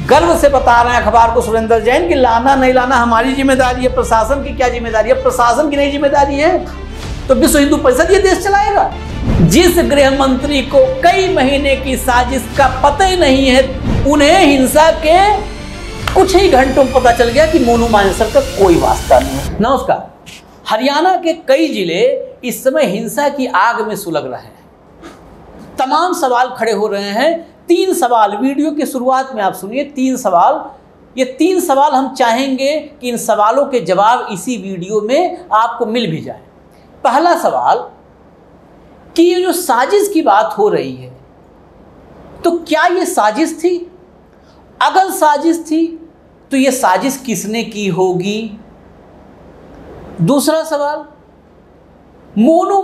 गर्व से बता रहे हैं अखबार को सुरेंद्र जैन कि लाना नहीं लाना हमारी जिम्मेदारी है, प्रशासन की क्या जिम्मेदारी है? प्रशासन की नहीं जिम्मेदारी है तो विश्व हिंदू परिषद ये देश चलाएगा। जिस गृह मंत्री को कई महीने की साजिश का पता ही नहीं है, उन्हें हिंसा के कुछ ही घंटों में पता चल गया कि मोनू मानेसर का कोई वास्ता नहीं है। नमस्कार। हरियाणा के कई जिले इस समय हिंसा की आग में सुलग रहे हैं। तमाम सवाल खड़े हो रहे हैं। 3 सवाल वीडियो की शुरुआत में आप सुनिए। 3 सवाल, ये 3 सवाल हम चाहेंगे कि इन सवालों के जवाब इसी वीडियो में आपको मिल भी जाए। पहला सवाल कि ये जो साजिश की बात हो रही है, तो क्या ये साजिश थी? अगर साजिश थी तो ये साजिश किसने की होगी? दूसरा सवाल, मोनू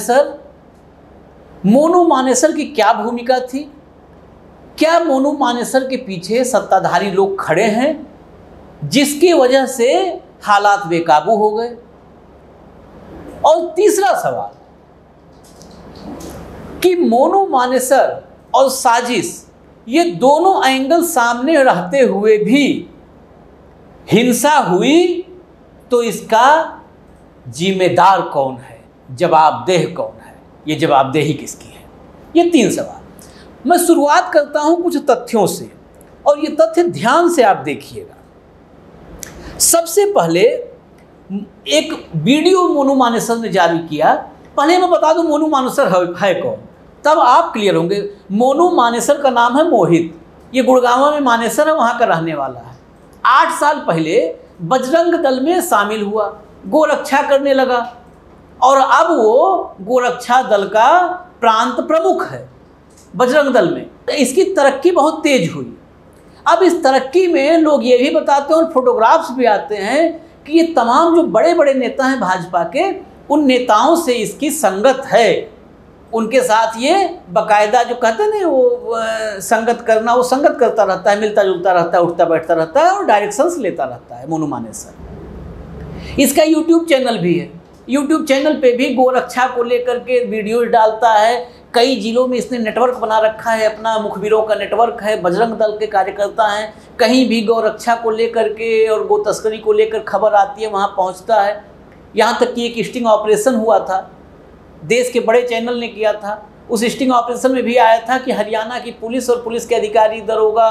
मानेसर की क्या भूमिका थी? क्या मोनू मानेसर के पीछे सत्ताधारी लोग खड़े हैं जिसकी वजह से हालात बेकाबू हो गए? और तीसरा सवाल कि मोनू मानेसर और साजिश, ये दोनों एंगल सामने रहते हुए भी हिंसा हुई तो इसका जिम्मेदार कौन है, जवाबदेह कौन है? ये जवाबदेही किसकी है? ये 3 सवाल। मैं शुरुआत करता हूं कुछ तथ्यों से, और ये तथ्य ध्यान से आप देखिएगा। सबसे पहले एक वीडियो मोनू मानेसर ने जारी किया। पहले मैं बता दूं मोनू मानेसर है कौन, तब आप क्लियर होंगे। मोनू मानेसर का नाम है मोहित। ये गुड़गांव में मानेसर है, वहाँ का रहने वाला है। 8 साल पहले बजरंग दल में शामिल हुआ, गोरक्षा करने लगा, और अब वो गोरक्षा दल का प्रांत प्रमुख है बजरंग दल में। इसकी तरक्की बहुत तेज हुई। अब इस तरक्की में लोग ये भी बताते हैं और फोटोग्राफ्स भी आते हैं कि ये तमाम जो बड़े बड़े नेता हैं भाजपा के, उन नेताओं से इसकी संगत है। उनके साथ ये बाकायदा जो कहते हैं ना, वो संगत करना, वो संगत करता रहता है, मिलता जुलता रहता है, उठता बैठता रहता है और डायरेक्शंस लेता रहता है मोनू मानेसर। इसका यूट्यूब चैनल भी है। यूट्यूब चैनल पे भी गोरक्षा को लेकर के वीडियोज डालता है। कई जिलों में इसने नेटवर्क बना रखा है, अपना मुखबिरों का नेटवर्क है, बजरंग दल के कार्यकर्ता हैं। कहीं भी गोरक्षा को लेकर के और गो तस्करी को लेकर खबर आती है, वहाँ पहुँचता है। यहाँ तक कि एक स्टिंग ऑपरेशन हुआ था, देश के बड़े चैनल ने किया था। उस स्टिंग ऑपरेशन में भी आया था कि हरियाणा की पुलिस और पुलिस के अधिकारी, दरोगा,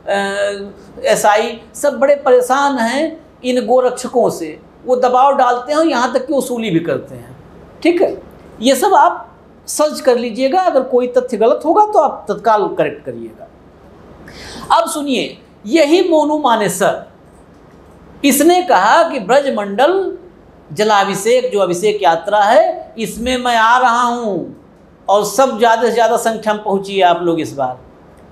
एसआई सब बड़े परेशान हैं इन गोरक्षकों से। वो दबाव डालते हैं और यहाँ तक कि वसूली भी करते हैं। ठीक है, ये सब आप सर्च कर लीजिएगा। अगर कोई तथ्य गलत होगा तो आप तत्काल करेक्ट करिएगा। अब सुनिए, यही मोनू मानेसर, इसने कहा कि ब्रजमंडल जलाभिषेक, जो अभिषेक यात्रा है, इसमें मैं आ रहा हूं और सब ज़्यादा से ज़्यादा संख्या में पहुंचिए आप लोग। इस बार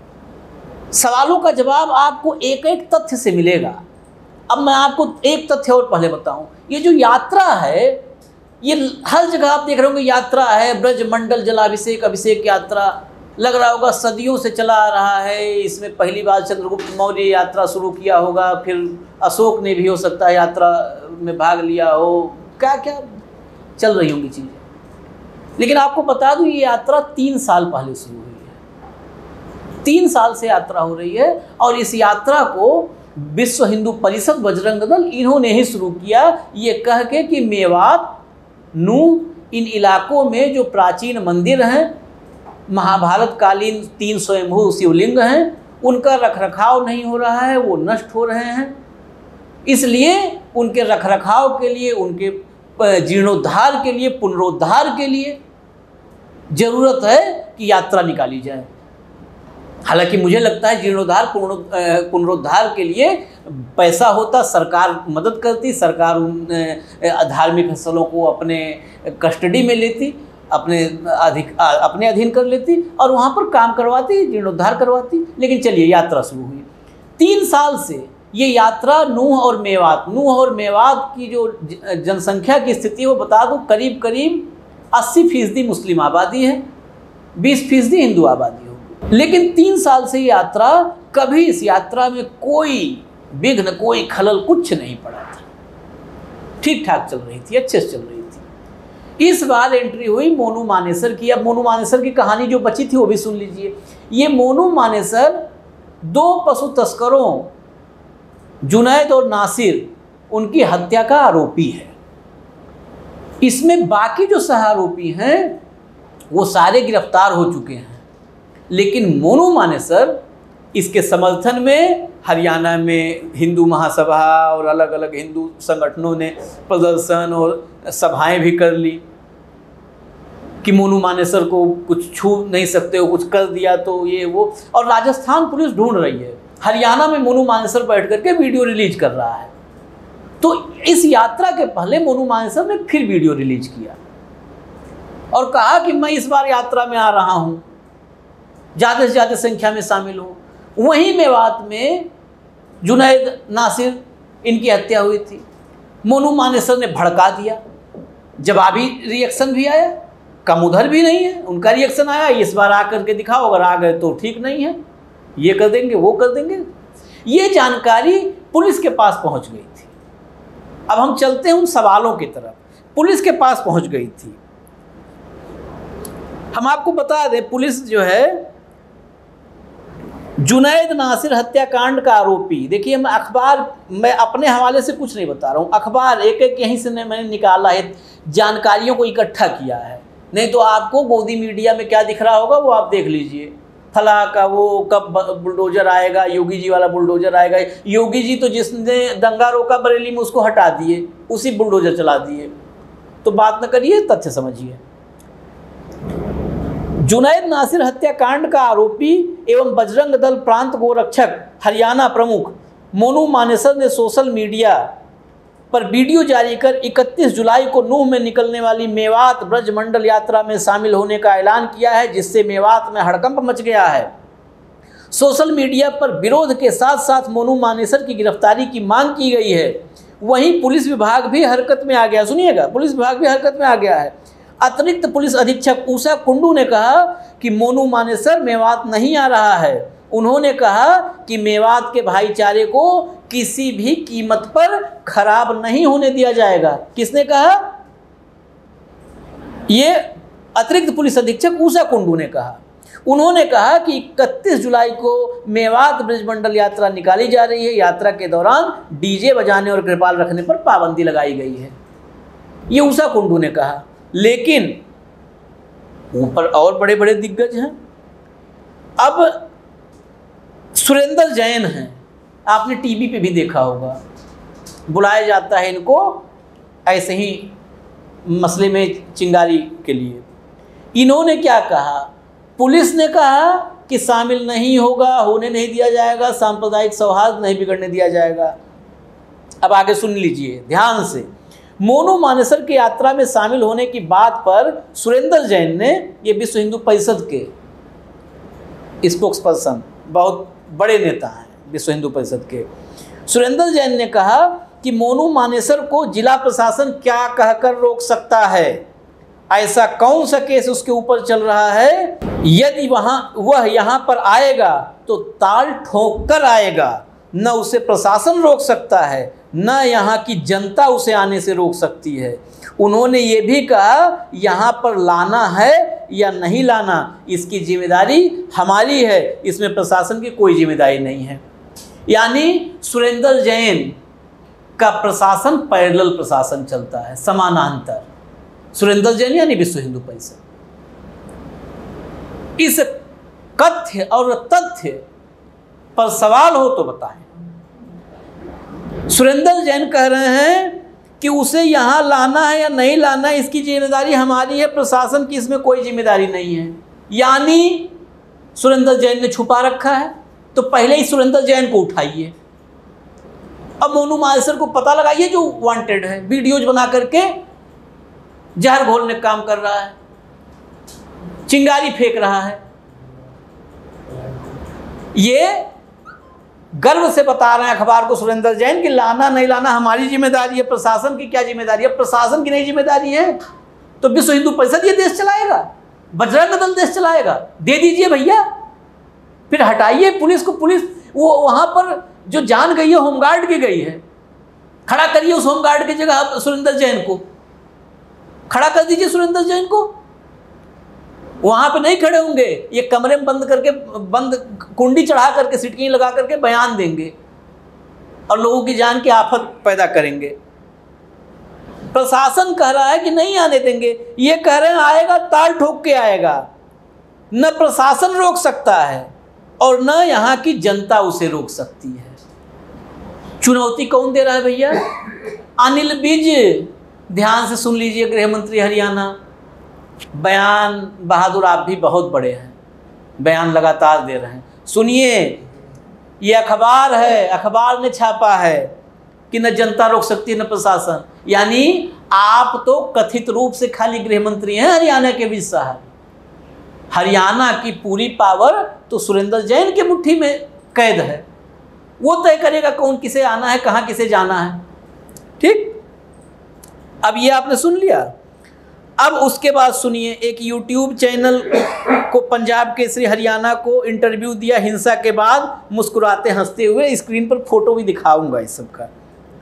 सवालों का जवाब आपको एक एक तथ्य से मिलेगा। अब मैं आपको एक तथ्य और पहले बताऊं। ये जो यात्रा है, ये हर जगह आप देख रहे होंगे यात्रा है, ब्रजमंडल जलाभिषेक अभिषेक यात्रा। लग रहा होगा सदियों से चला आ रहा है। इसमें पहली बार चंद्रगुप्त मौर्य यात्रा शुरू किया होगा, फिर अशोक ने भी हो सकता है यात्रा में भाग लिया हो, क्या क्या चल रही होंगी चीज़ें। लेकिन आपको बता दूं, ये यात्रा 3 साल पहले शुरू हुई है। 3 साल से यात्रा हो रही है, और इस यात्रा को विश्व हिंदू परिषद, बजरंग दल, इन्होंने ही शुरू किया, ये कह के कि मेवात, नूह, इन इलाकों में जो प्राचीन मंदिर हैं, महाभारत कालीन 3 स्वयंभू शिवलिंग हैं, उनका रखरखाव नहीं हो रहा है, वो नष्ट हो रहे हैं। इसलिए उनके रखरखाव के लिए, उनके जीर्णोद्धार के लिए, पुनरुद्धार के लिए ज़रूरत है कि यात्रा निकाली जाए। हालांकि मुझे लगता है जीर्णोद्धार पुनरुद्धार के लिए पैसा होता, सरकार मदद करती, सरकार उन धार्मिक स्थलों को अपने कस्टडी में लेती, अपने अधीन कर लेती और वहाँ पर काम करवाती, जीर्णोद्धार करवाती। लेकिन चलिए, यात्रा शुरू हुई। 3 साल से ये यात्रा नूह और मेवात की जो जनसंख्या की स्थिति है, वो बता दूँ करीब 80% मुस्लिम आबादी है, 20% हिंदू आबादी होगी। लेकिन 3 साल से ये यात्रा, कभी इस यात्रा में कोई विघ्न, कोई खलल, कुछ नहीं पड़ा था। ठीक ठाक चल रही थी, अच्छे से चल रही थी। इस बार एंट्री हुई मोनू मानेसर की। अब मोनू मानेसर की कहानी जो बची थी वो भी सुन लीजिए। ये मोनू मानेसर 2 पशु तस्करों जुनैद और नासिर उनकी हत्या का आरोपी है। इसमें बाकी जो सह आरोपी हैं वो सारे गिरफ्तार हो चुके हैं, लेकिन मोनू मानेसर इसके समर्थन में हरियाणा में हिंदू महासभा और अलग अलग हिंदू संगठनों ने प्रदर्शन और सभाएं भी कर ली कि मोनू मानेसर को कुछ छू नहीं सकते हो, कुछ कर दिया तो ये वो। और राजस्थान पुलिस ढूंढ रही है, हरियाणा में मोनू मानेसर बैठ करके वीडियो रिलीज कर रहा है। तो इस यात्रा के पहले मोनू मानेसर ने फिर वीडियो रिलीज किया और कहा कि मैं इस बार यात्रा में आ रहा हूँ, ज़्यादा से ज़्यादा संख्या में शामिल हो। वहीं मेवात में जुनैद नासिर इनकी हत्या हुई थी। मोनू मानेसर ने भड़का दिया, जवाबी रिएक्शन भी आया, कम उधर भी नहीं है, उनका रिएक्शन आया इस बार आकर के दिखाओ, अगर आ गए तो ठीक नहीं है, ये कर देंगे वो कर देंगे। ये जानकारी पुलिस के पास पहुंच गई थी। अब हम चलते हैं उन सवालों की तरफ। पुलिस के पास पहुंच गई थी। हम आपको बता दें, पुलिस जो है जुनैद नासिर हत्याकांड का आरोपी, देखिए मैं अखबार, मैं अपने हवाले से कुछ नहीं बता रहा हूँ, अखबार एक एक यहीं से मैंने निकाला है, जानकारियों को इकट्ठा किया है। नहीं तो आपको गोदी मीडिया में क्या दिख रहा होगा वो आप देख लीजिए, फला का वो कब बुलडोजर आएगा, योगी जी वाला बुलडोजर आएगा। योगी जी तो जिसने दंगा रोका बरेली में उसको हटा दिए, उसी बुलडोजर चला दिए। तो बात न करिए, तथ्य समझिए। जुनैद नासिर हत्याकांड का आरोपी एवं बजरंग दल प्रांत गोरक्षक हरियाणा प्रमुख मोनू मानेसर ने सोशल मीडिया पर वीडियो जारी कर 31 जुलाई को नूह में निकलने वाली मेवात ब्रजमंडल यात्रा में शामिल होने का ऐलान किया है, जिससे मेवात में हड़कंप मच गया है। सोशल मीडिया पर विरोध के साथ साथ मोनू मानेसर की गिरफ्तारी की मांग की गई है। वहीं पुलिस विभाग भी हरकत में आ गया, सुनिएगा, पुलिस विभाग भी हरकत में आ गया है। अतिरिक्त पुलिस अधीक्षक उषा कुंडू ने कहा कि मोनू मानेसर मेवात नहीं आ रहा है। उन्होंने कहा कि मेवात के भाईचारे को किसी भी कीमत पर खराब नहीं होने दिया जाएगा। किसने कहा? ये अतिरिक्त पुलिस अधीक्षक उषा कुंडू ने कहा। उन्होंने कहा कि 31 जुलाई को मेवात ब्रजमंडल यात्रा निकाली जा रही है। यात्रा के दौरान डीजे बजाने और कृपाल रखने पर पाबंदी लगाई गई है, ये उषा कुंडू ने कहा। लेकिन ऊपर और बड़े बड़े दिग्गज हैं। अब सुरेंद्र जैन हैं, आपने टीवी पे भी देखा होगा, बुलाया जाता है इनको ऐसे ही मसले में चिंगारी के लिए। इन्होंने क्या कहा? पुलिस ने कहा कि शामिल नहीं होगा, होने नहीं दिया जाएगा, सांप्रदायिक सौहार्द नहीं बिगड़ने दिया जाएगा। अब आगे सुन लीजिए ध्यान से। मोनू मानेसर की यात्रा में शामिल होने की बात पर सुरेंद्र जैन ने, ये विश्व हिंदू परिषद के स्पोक्स पर्सन, बहुत बड़े नेता हैं विश्व हिंदू परिषद के, सुरेंद्र जैन ने कहा कि मोनू मानेसर को जिला प्रशासन क्या कहकर रोक सकता है? ऐसा कौन सा केस उसके ऊपर चल रहा है? यदि वह यहाँ पर आएगा तो ताल ठोक कर आएगा, न उसे प्रशासन रोक सकता है, न यहाँ की जनता उसे आने से रोक सकती है। उन्होंने ये भी कहा यहाँ पर लाना है या नहीं लाना, इसकी जिम्मेदारी हमारी है, इसमें प्रशासन की कोई जिम्मेदारी नहीं है। यानी सुरेंद्र जैन का प्रशासन पैरेलल प्रशासन चलता है, समानांतर। सुरेंद्र जैन यानी विश्व हिंदू परिषद। इस कथ्य और तथ्य पर सवाल हो तो बताएं। सुरेंद्र जैन कह रहे हैं कि उसे यहाँ लाना है या नहीं लाना है, इसकी जिम्मेदारी हमारी है, प्रशासन की इसमें कोई जिम्मेदारी नहीं है। यानी सुरेंद्र जैन ने छुपा रखा है, तो पहले ही सुरेंद्र जैन को उठाइए। अब मोनू मानेसर को पता लगाइए जो वांटेड है, वीडियोज बना करके जहर घोलने का काम कर रहा है, चिंगारी फेंक रहा है। ये गर्व से बता रहे हैं अखबार को सुरेंद्र जैन कि लाना नहीं लाना हमारी जिम्मेदारी है, प्रशासन की क्या जिम्मेदारी है? प्रशासन की नहीं जिम्मेदारी है तो विश्व हिंदू परिषद ये देश चलाएगा, बजरंग दल देश चलाएगा। दे दीजिए भैया, फिर हटाइए पुलिस को। पुलिस वो वहां पर जो जान गई है होमगार्ड की गई है, खड़ा करिए उस होमगार्ड की जगह सुरेंद्र जैन को, खड़ा कर दीजिए सुरेंद्र जैन को। वहां पे नहीं खड़े होंगे, ये कमरे में बंद करके, बंद कुंडी चढ़ा करके, सिटकी लगा करके बयान देंगे और लोगों की जान की आफत पैदा करेंगे। प्रशासन कह रहा है कि नहीं आने देंगे, ये कह रहे हैं आएगा ताल ठोक के आएगा। न प्रशासन रोक सकता है और न यहाँ की जनता उसे रोक सकती है। चुनौती कौन दे रहा है भैया? अनिल विज। ध्यान से सुन लीजिए गृह मंत्री हरियाणा। बयान बहादुर आप भी बहुत बड़े हैं, बयान लगातार दे रहे हैं। सुनिए, ये अखबार है, अखबार ने छापा है कि न जनता रोक सकती है न प्रशासन। यानी आप तो कथित रूप से खाली गृह मंत्री हैं हरियाणा के विज साहब। हरियाणा की पूरी पावर तो सुरेंद्र जैन के मुट्ठी में कैद है। वो तय करेगा कौन किसे आना है, कहाँ किसे जाना है। ठीक, अब ये आपने सुन लिया। अब उसके बाद सुनिए, एक यूट्यूब चैनल को पंजाब केसरी हरियाणा को इंटरव्यू दिया हिंसा के बाद, मुस्कुराते हंसते हुए। स्क्रीन पर फोटो भी दिखाऊंगा इस सब का।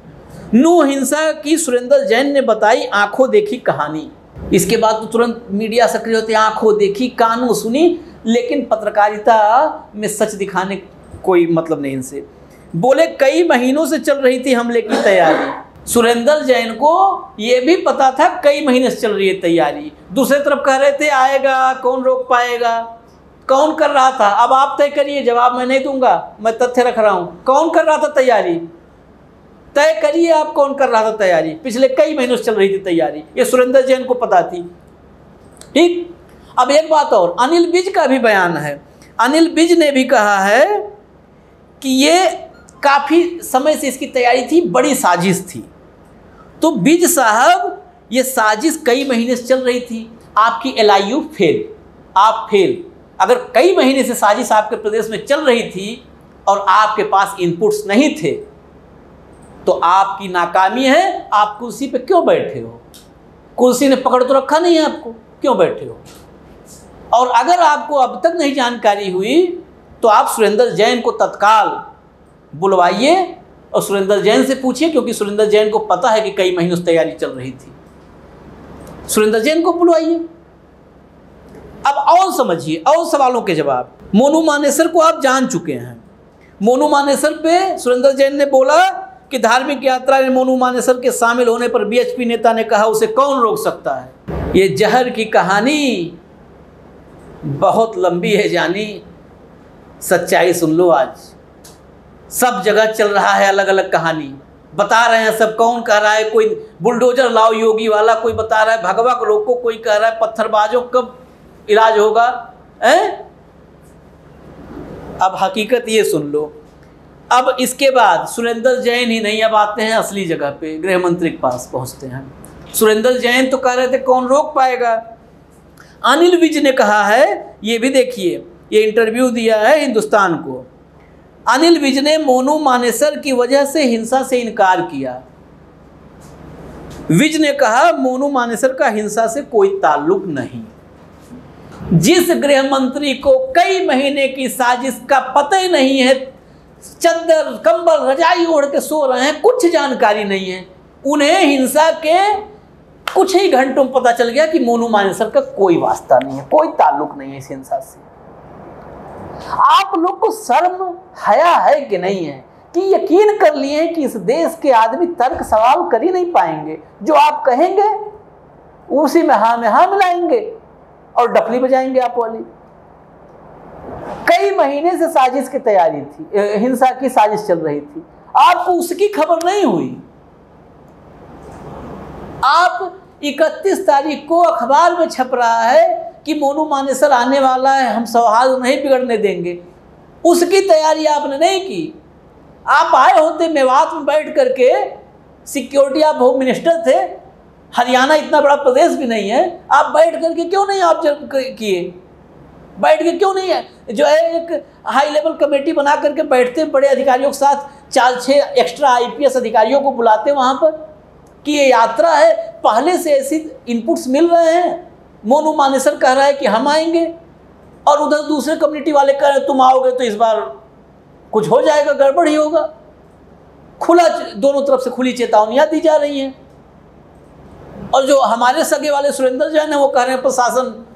नू हिंसा की सुरेंद्र जैन ने बताई आंखों देखी कहानी। इसके बाद तो तुरंत मीडिया सक्रिय होते, आंखों देखी कानों सुनी, लेकिन पत्रकारिता में सच दिखाने कोई मतलब नहीं इनसे। बोले कई महीनों से चल रही थी हमले की तैयारी। सुरेंद्र जैन को ये भी पता था कई महीने से चल रही है तैयारी। दूसरी तरफ कह रहे थे आएगा, कौन रोक पाएगा। कौन कर रहा था? अब आप तय करिए, जवाब मैं नहीं दूंगा, मैं तथ्य रख रहा हूं। कौन कर रहा था तैयारी? तय करिए आप, कौन कर रहा था तैयारी? पिछले कई महीनों से चल रही थी तैयारी, ये सुरेंद्र जैन को पता थी। ठीक, अब एक बात और, अनिल विज का भी बयान है। अनिल विज ने भी कहा है कि ये काफी समय से इसकी तैयारी थी, बड़ी साजिश थी। तो विज साहब, ये साजिश कई महीने से चल रही थी। आपकी LIU फेल, आप फेल। अगर कई महीने से साजिश आपके प्रदेश में चल रही थी और आपके पास इनपुट्स नहीं थे, तो आपकी नाकामी है। आप कुर्सी पे क्यों बैठे हो? कुर्सी ने पकड़ तो रखा नहीं है आपको, क्यों बैठे हो? और अगर आपको अब तक नहीं जानकारी हुई तो आप सुरेंद्र जैन को तत्काल बुलवाइए और सुरेंद्र जैन से पूछिए, क्योंकि सुरेंद्र जैन को पता है कि कई महीनों से तैयारी चल रही थी। सुरेंद्र जैन को बुलवाइए। अब और समझिए, और सवालों के जवाब। मोनू मानेसर को आप जान चुके हैं। मोनू मानेसर पे सुरेंद्र जैन ने बोला कि धार्मिक यात्रा में मोनू मानेसर के शामिल होने पर BHP नेता ने कहा उसे कौन रोक सकता है। ये जहर की कहानी बहुत लंबी है जानी, सच्चाई सुन लो। आज सब जगह चल रहा है अलग अलग कहानी, बता रहे हैं सब। कौन कह रहा है कोई बुलडोजर लाओ योगी वाला, कोई बता रहा है भगवा को रोको, कोई कह रहा है पत्थरबाजों कब इलाज होगा। अब हकीकत ये सुन लो। अब इसके बाद सुरेंद्र जैन ही नहीं, अब आते हैं असली जगह पे, गृह मंत्री के पास पहुंचते हैं। सुरेंद्र जैन तो कह रहे थे कौन रोक पाएगा। अनिल विज ने कहा है, ये भी देखिए, ये इंटरव्यू दिया है हिंदुस्तान को। अनिल विज ने मोनू मानेसर की वजह से हिंसा से इनकार किया। विज ने कहा मोनू मानेसर का हिंसा से कोई ताल्लुक नहीं। जिस गृह मंत्री को कई महीने की साजिश का पता ही नहीं है, चद्दर कंबल रजाई ओढ़ के सो रहे हैं, कुछ जानकारी नहीं है, उन्हें हिंसा के कुछ ही घंटों में पता चल गया कि मोनू मानेसर का कोई वास्ता नहीं है, कोई ताल्लुक नहीं है इस हिंसा से। आप लोग को शर्म हया है कि नहीं है कि यकीन कर लिए कि इस देश के आदमी तर्क सवाल कर ही नहीं पाएंगे। जो आप कहेंगे उसी में हाँ मिलाएंगे और डफली बजाएंगे आप वाली। कई महीने से साजिश की तैयारी थी, हिंसा की साजिश चल रही थी, आपको उसकी खबर नहीं हुई। आप 31 तारीख को अखबार में छप रहा है कि मोनू मानेसर आने वाला है, हम सौहार्द नहीं बिगड़ने देंगे। उसकी तैयारी आपने नहीं की। आप आए होते मेवात में बैठ करके, सिक्योरिटी, आप होम मिनिस्टर थे, हरियाणा इतना बड़ा प्रदेश भी नहीं है, आप बैठ करके क्यों नहीं ऑब्जर्व किए? बैठ के क्यों नहीं है? जो है एक हाई लेवल कमेटी बना करके बैठते बड़े अधिकारियों के साथ, 4-6 एक्स्ट्रा IPS अधिकारियों को बुलाते वहाँ पर कि ये यात्रा है, पहले से ऐसी इनपुट्स मिल रहे हैं। मोनू मानेसर कह रहा है कि हम आएंगे और उधर दूसरे कम्युनिटी वाले कह रहे हैं तुम आओगे तो इस बार कुछ हो जाएगा, गड़बड़ ही होगा। खुला, दोनों तरफ से खुली चेतावनियां दी जा रही हैं। और जो हमारे सगे वाले सुरेंद्र जैन है वो कह रहे हैं प्रशासन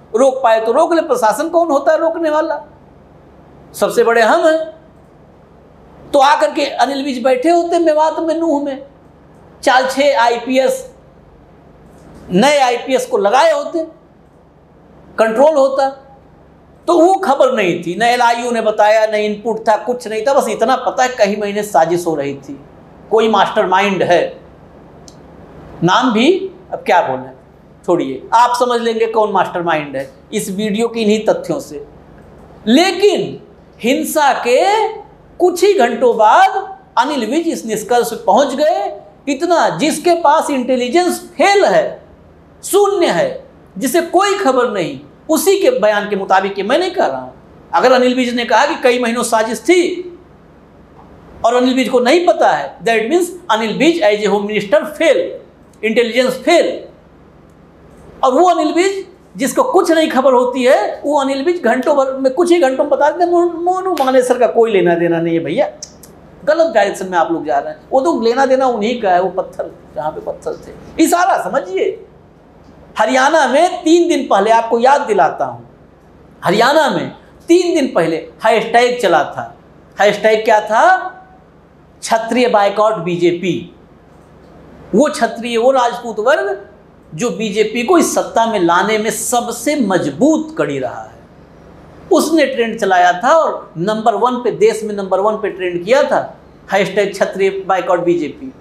रोक पाए तो रोक ले, प्रशासन कौन होता है रोकने वाला? सबसे बड़े हम हैं। तो आकर के अनिल विज बैठे होते मेवात में, नूह में, 4-6 आईपीएस, नए आईपीएस को लगाए होते, कंट्रोल होता। तो वो खबर नहीं थी, न एलआईयू ने बताया, न इनपुट था, कुछ नहीं था। बस इतना पता है कई महीने साजिश हो रही थी, कोई मास्टरमाइंड है, नाम भी अब क्या बोले, छोड़िए, आप समझ लेंगे कौन मास्टरमाइंड है इस वीडियो के इन्हीं तथ्यों से। लेकिन हिंसा के कुछ ही घंटों बाद अनिल विज इस निष्कर्ष पर पहुंच गए, इतना जिसके पास इंटेलिजेंस फेल है, शून्य है, जिसे कोई खबर नहीं, उसी के बयान के मुताबिक ये मैं नहीं कह रहा हूं। अगर अनिल विज ने कहा कि कई महीनों साजिश थी और अनिल विज को नहीं पता है, that means Anil Vij as a home minister fail, intelligence fail. और वो अनिल विज जिसको कुछ नहीं खबर होती है, वो अनिल विज घंटों भर में, कुछ ही घंटों में बता देते मोनू मानेसर का कोई लेना देना नहीं है भैया, गलत डायरेक्शन में आप लोग जा रहे हैं, वो तो लेना देना उन्हीं का है, वो पत्थर जहाँ पे पत्थर थे। इशारा समझिए। हरियाणा में 3 दिन पहले, आपको याद दिलाता हूँ, हरियाणा में 3 दिन पहले हैशटैग चला था। हैशटैग क्या था? क्षत्रिय बायकॉट बीजेपी। वो क्षत्रिय, वो राजपूत वर्ग जो बीजेपी को इस सत्ता में लाने में सबसे मजबूत कड़ी रहा है, उसने ट्रेंड चलाया था और नंबर 1 पे, देश में नंबर 1 पे ट्रेंड किया था हैशटैग क्षत्रिय बायकॉट बीजेपी।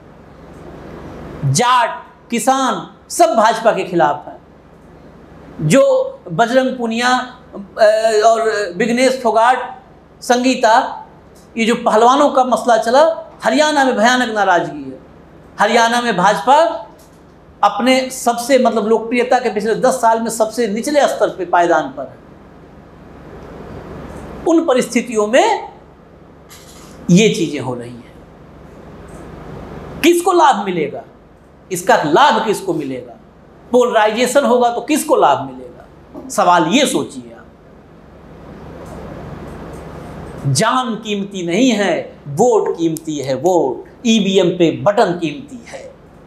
जाट, किसान सब भाजपा के खिलाफ है। जो बजरंग पुनिया और विघ्नेश फोगाट, संगीता, ये जो पहलवानों का मसला चला, हरियाणा में भयानक नाराजगी है। हरियाणा में भाजपा अपने सबसे मतलब लोकप्रियता के पिछले 10 साल में सबसे निचले स्तर पे, पायदान पर है। उन परिस्थितियों में ये चीजें हो रही हैं। किसको लाभ मिलेगा? इसका लाभ किसको मिलेगा? पोलराइजेशन होगा तो किसको लाभ मिलेगा? सवाल ये सोचिए आप। जान कीमती नहीं है, वोट कीमती है। वोट, ईवीएम पे बटन कीमती है।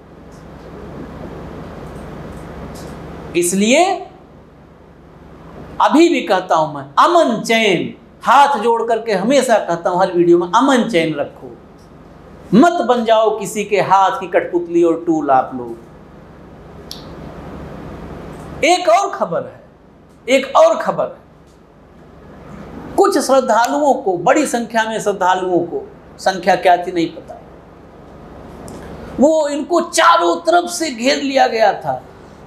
इसलिए अभी भी कहता हूं मैं, अमन चैन, हाथ जोड़ करके हमेशा कहता हूं हर वीडियो में, अमन चैन रखो, मत बन जाओ किसी के हाथ की कठपुतली और टूल आप लोग। एक और खबर है, एक और खबर है। कुछ श्रद्धालुओं को, बड़ी संख्या में श्रद्धालुओं को, संख्या क्या थी नहीं पता, वो इनको चारों तरफ से घेर लिया गया था।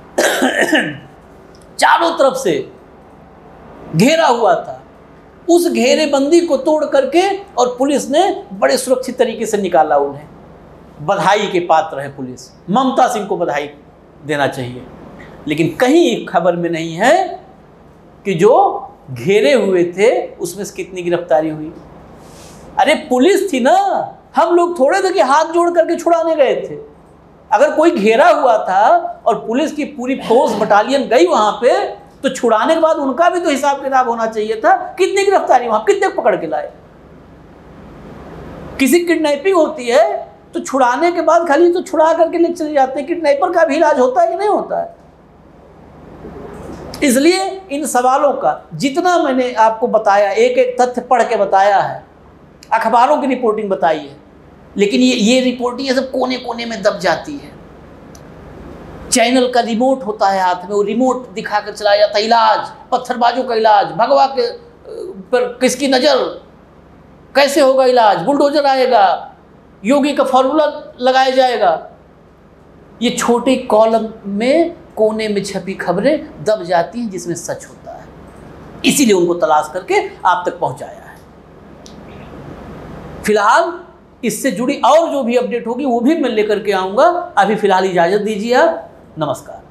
चारों तरफ से घेरा हुआ था। उस घेरेबंदी को तोड़ करके और पुलिस ने बड़े सुरक्षित तरीके से निकाला उन्हें। बधाई के पात्र है पुलिस, ममता सिंह को बधाई देना चाहिए। लेकिन कहीं खबर में नहीं है कि जो घेरे हुए थे उसमें से कितनी गिरफ्तारी हुई। अरे पुलिस थी ना, हम लोग थोड़े थे कि हाथ जोड़ करके छुड़ाने गए थे। अगर कोई घेरा हुआ था और पुलिस की पूरी फोर्स बटालियन गई वहां पे, तो छुड़ाने के बाद उनका भी तो हिसाब किताब होना चाहिए था। कितनी गिरफ्तारी वहां, कितने पकड़ के लाए? किसी किडनैपिंग होती है तो छुड़ाने के बाद खाली तो छुड़ा करके ले चले जाते हैं। किडनैपर का भी इलाज होता है कि नहीं होता है? इसलिए इन सवालों का जितना मैंने आपको बताया, एक एक तथ्य पढ़ के बताया है, अखबारों की रिपोर्टिंग बताई है, लेकिन ये रिपोर्टिंग सब कोने कोने में दब जाती है। चैनल का रिमोट होता है हाथ में, वो रिमोट दिखा कर चलाया जाता है। इलाज, पत्थरबाजों का इलाज, भगवा के पर किसकी नज़र, कैसे होगा इलाज, बुलडोजर आएगा, योगी का फॉर्मूला लगाया जाएगा। ये छोटे कॉलम में कोने में छपी खबरें दब जाती हैं जिसमें सच होता है। इसीलिए उनको तलाश करके आप तक पहुंचाया है। फिलहाल इससे जुड़ी और जो भी अपडेट होगी वो भी मैं लेकर के आऊँगा। अभी फिलहाल इजाज़त दीजिए आप। नमस्कार।